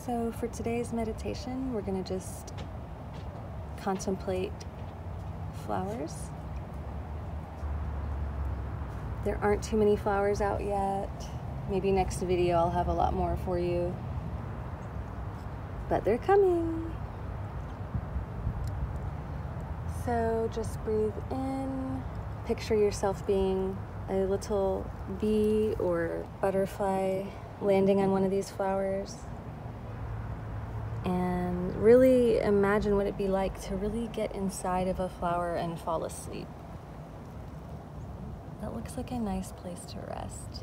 So for today's meditation, we're going to just contemplate flowers. There aren't too many flowers out yet. Maybe next video I'll have a lot more for you. But they're coming. So just breathe in. Picture yourself being a little bee or butterfly landing on one of these flowers. And really imagine what it'd be like to really get inside of a flower and fall asleep. That looks like a nice place to rest.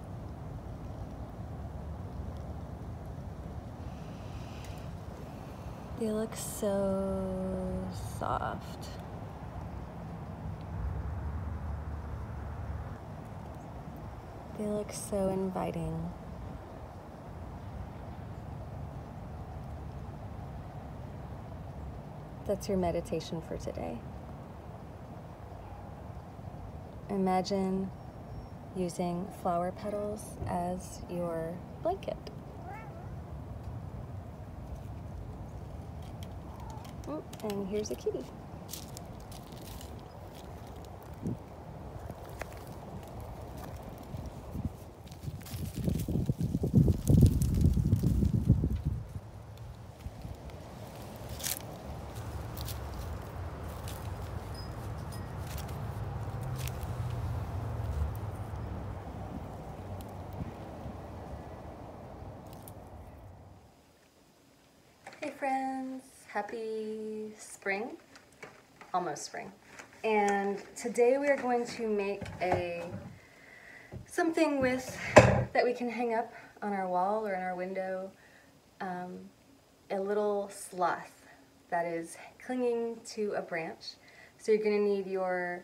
They look so soft. They look so inviting. That's your meditation for today. Imagine using flower petals as your blanket. Oh, and here's a kitty. Hey friends, happy spring, almost spring. And today we are going to make something that we can hang up on our wall or in our window, a little sloth that is clinging to a branch. So you're gonna need your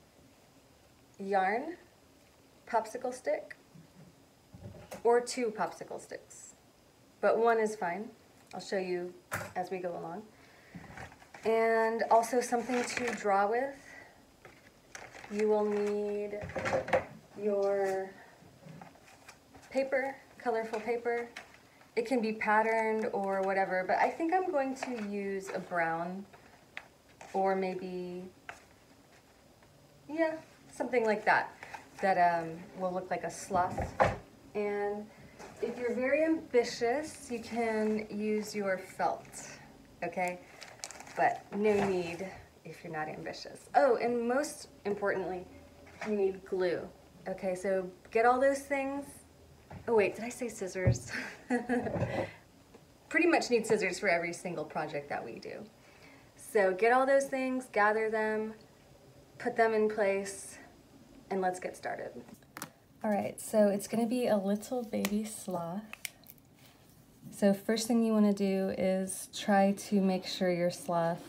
yarn, popsicle stick, or 2 popsicle sticks, but 1 is fine. I'll show you as we go along. And also something to draw with. You will need your paper, colorful paper. It can be patterned or whatever, but I think I'm going to use a brown or maybe, yeah, something like that, that will look like a sloth. And if you're very ambitious, you can use your felt, okay? But no need if you're not ambitious. Oh, and most importantly, you need glue. Okay, so get all those things. Oh wait, did I say scissors? Pretty much need scissors for every single project that we do. So get all those things, gather them, put them in place, and let's get started. All right, so it's gonna be a little baby sloth. So first thing you wanna do is try to make sure your sloth,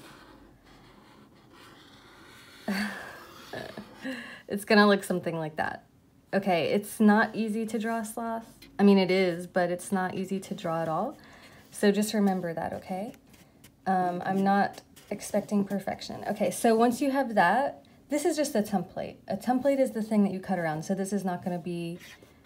it's gonna look something like that. Okay, it's not easy to draw a sloth. I mean, it is, but it's not easy to draw at all. So just remember that, okay? I'm not expecting perfection. Okay, so once you have that, this is just a template. A template is the thing that you cut around, so this is not going to be...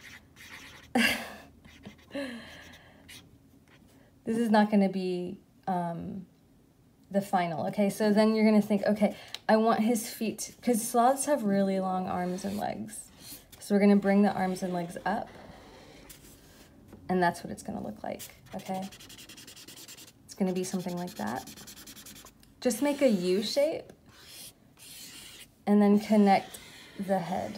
this is not going to be the final, okay? So then you're going to think, okay, I want his feet, because sloths have really long arms and legs. So we're going to bring the arms and legs up, and that's what it's going to look like, okay? It's going to be something like that. Just make a U shape. And then connect the head.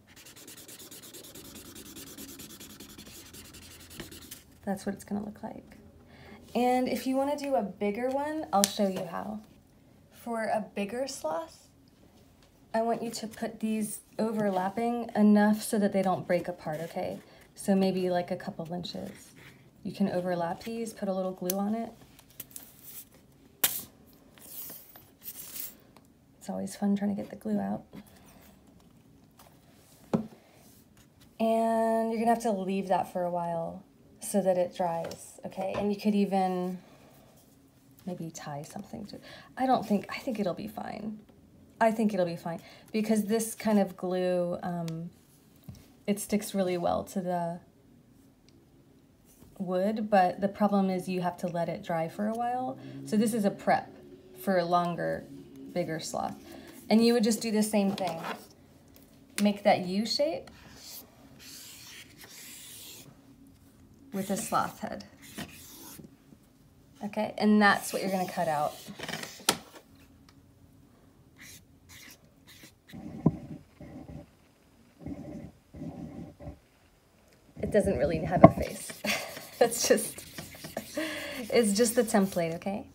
That's what it's gonna look like. And if you wanna do a bigger one, I'll show you how. For a bigger sloth, I want you to put these overlapping enough so that they don't break apart, okay? So maybe like a couple inches. You can overlap these, put a little glue on it. It's always fun trying to get the glue out. And you're gonna have to leave that for a while so that it dries, okay? And you could even maybe tie something to it. I think it'll be fine. I think it'll be fine because this kind of glue, it sticks really well to the wood, but the problem is you have to let it dry for a while. So this is a prep for a longer, bigger sloth. And you would just do the same thing. Make that U shape with a sloth head. Okay, and that's what you're gonna cut out. It doesn't really have a face. It's just the template, okay?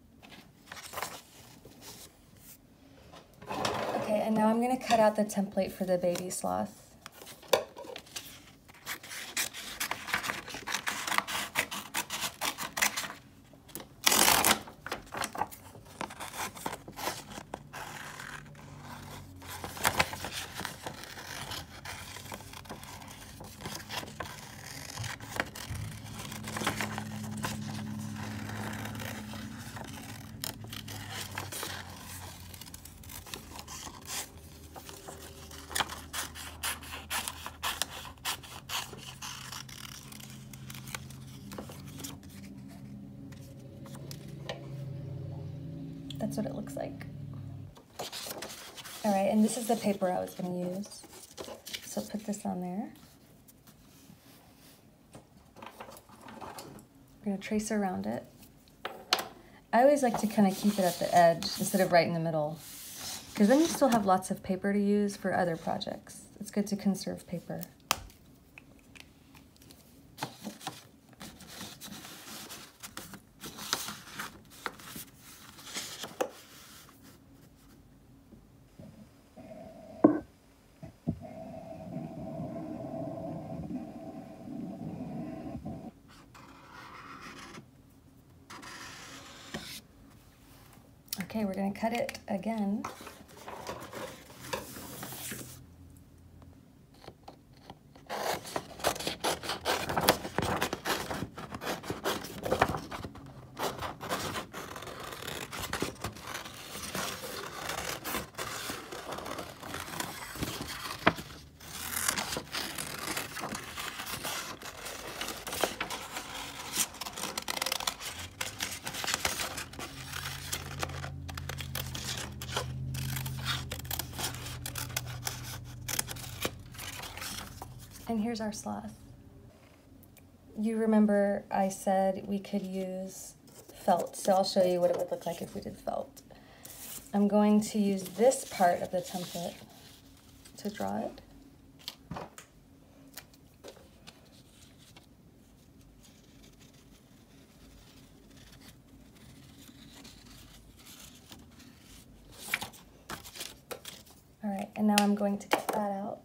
Okay, and now I'm gonna cut out the template for the baby sloth. That's what it looks like. All right, and this is the paper I was gonna use. So put this on there. We're gonna trace around it. I always like to kind of keep it at the edge instead of right in the middle, because then you still have lots of paper to use for other projects. It's good to conserve paper. Okay, we're gonna cut it again. And here's our sloth. You remember I said we could use felt, so I'll show you what it would look like if we did felt. I'm going to use this part of the template to draw it. All right, and now I'm going to cut that out.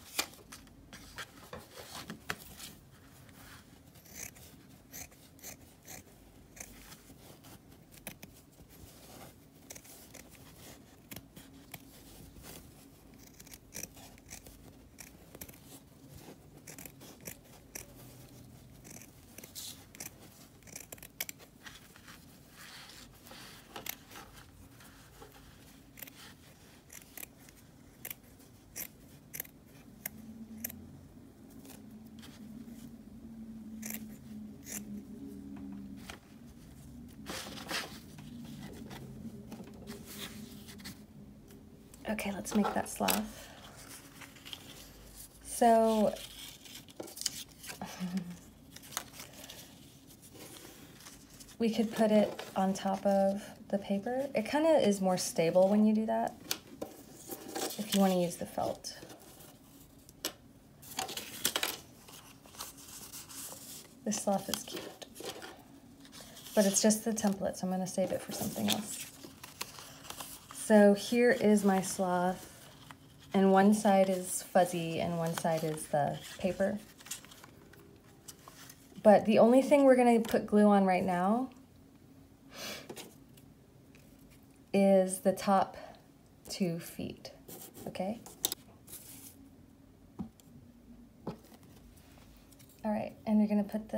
Okay, let's make that sloth. So, we could put it on top of the paper. It kind of is more stable when you do that, if you want to use the felt. This sloth is cute, but it's just the template, so I'm going to save it for something else. So here is my sloth, and one side is fuzzy and one side is the paper. But the only thing we're going to put glue on right now is the top 2 feet, okay? All right, and you're going to put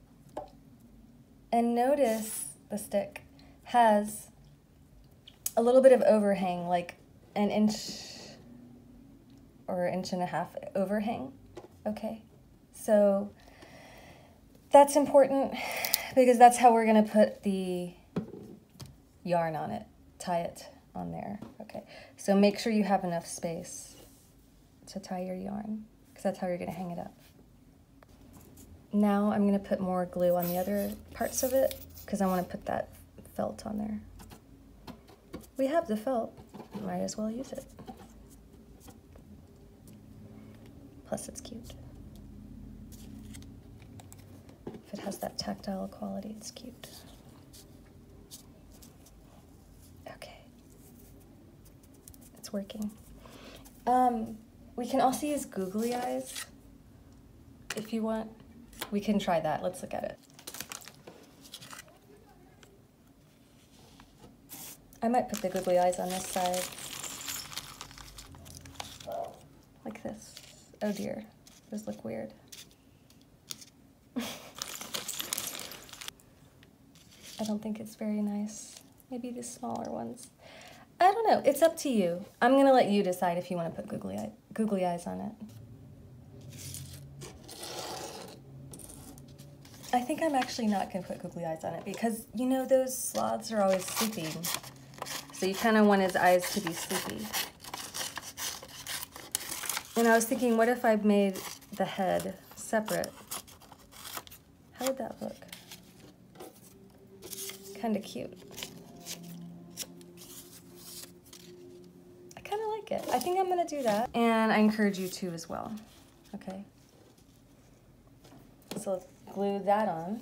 and notice the stick has a little bit of overhang, like an inch or 1.5 inch overhang, okay? So That's important because that's how we're gonna put the yarn on it, tie it on there. Okay, so make sure you have enough space to tie your yarn because that's how you're gonna hang it up. Now I'm gonna put more glue on the other parts of it because I wanna put that felt on there. We have the felt, might as well use it. Plus it's cute. If it has that tactile quality, it's cute. Okay. It's working. We can also use googly eyes if you want. We can try that. Let's look at it. I might put the googly eyes on this side. Like this. Oh dear, those look weird. I don't think it's very nice. Maybe the smaller ones. I don't know, it's up to you. I'm gonna let you decide if you wanna put googly eyes on it. I think I'm actually not gonna put googly eyes on it because, you know, those sloths are always sleeping. So you kind of want his eyes to be sleepy. And I was thinking, what if I made the head separate? How would that look? Kind of cute. I kind of like it. I think I'm gonna do that. And I encourage you to as well, okay? So let's glue that on.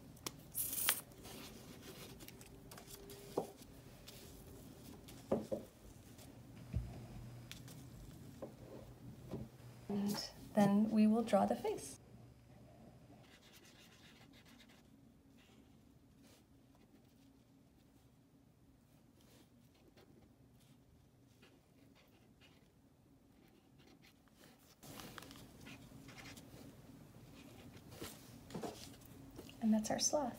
And then we will draw the face. And that's our sloth.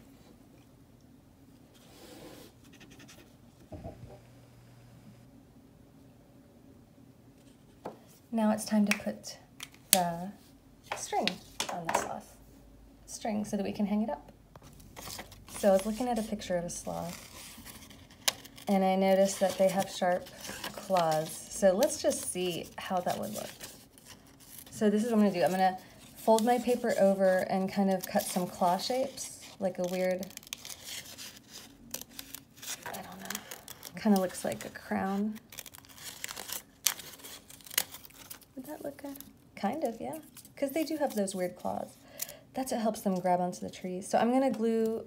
Now it's time to put the string on the sloth. String so that we can hang it up. So I was looking at a picture of a sloth and I noticed that they have sharp claws. So let's just see how that would look. So this is what I'm gonna do. I'm gonna fold my paper over and kind of cut some claw shapes, like a weird, I don't know, kind of looks like a crown. Would that look good? Kind of, yeah. Because they do have those weird claws. That's what helps them grab onto the trees. So I'm gonna glue,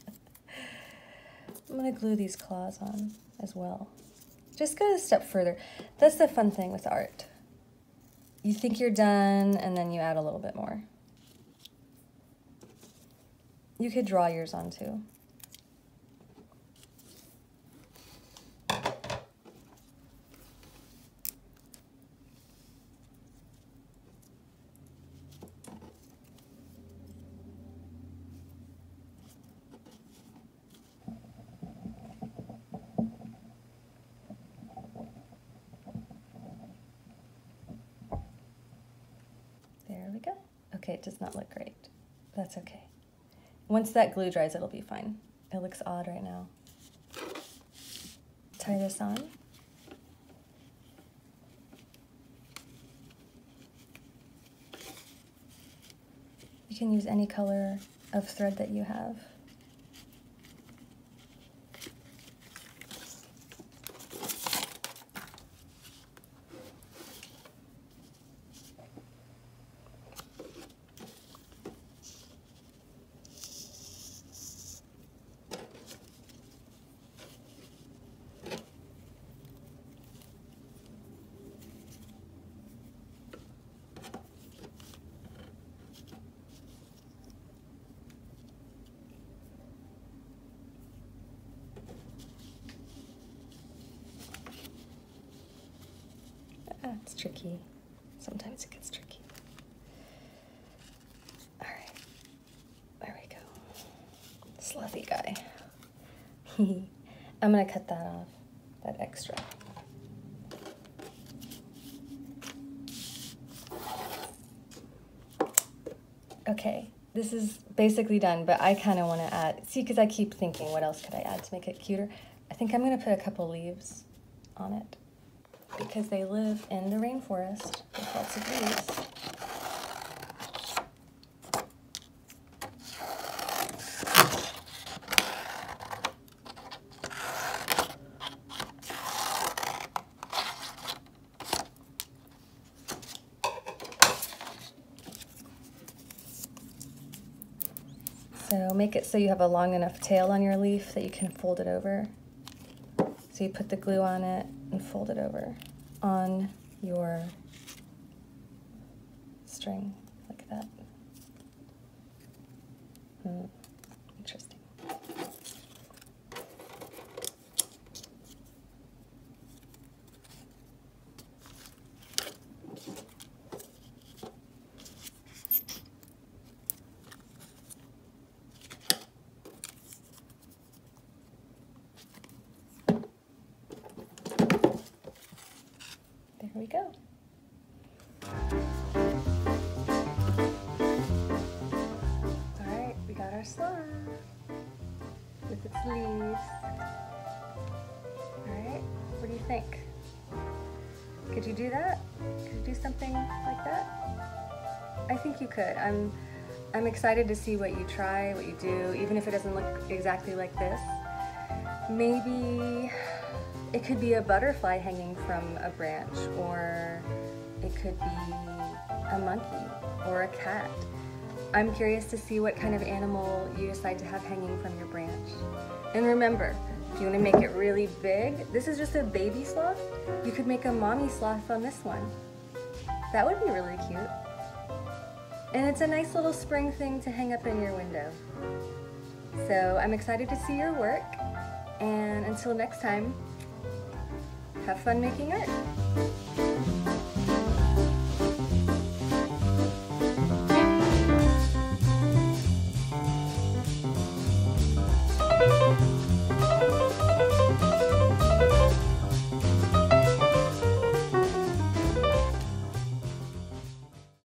I'm gonna glue these claws on as well. Just go a step further. That's the fun thing with art. You think you're done and then you add a little bit more. You could draw yours on too. There we go. Okay, it does not look great. That's okay. Once that glue dries, it'll be fine. It looks odd right now. Tie this on. You can use any color of thread that you have. It's tricky. Sometimes it gets tricky. All right, there we go. Sluthy guy. I'm gonna cut that off, that extra. Okay, this is basically done, but I kind of want to add, see, because I keep thinking, what else could I add to make it cuter? I think I'm going to put a couple leaves on it because they live in the rainforest with lots of leaves. So make it so you have a long enough tail on your leaf that you can fold it over. So you put the glue on it and fold it over on your string like that. Interesting. There we go. All right, we got our sloth with its leaves. All right, what do you think? Could you do that? Could you do something like that? I think you could. I'm excited to see what you try, what you do, even if it doesn't look exactly like this. Maybe it could be a butterfly hanging from a branch, or it could be a monkey or a cat. I'm curious to see what kind of animal you decide to have hanging from your branch. And remember, if you want to make it really big, this is just a baby sloth. You could make a mommy sloth on this one. That would be really cute. And it's a nice little spring thing to hang up in your window. So I'm excited to see your work. And until next time, have fun making art.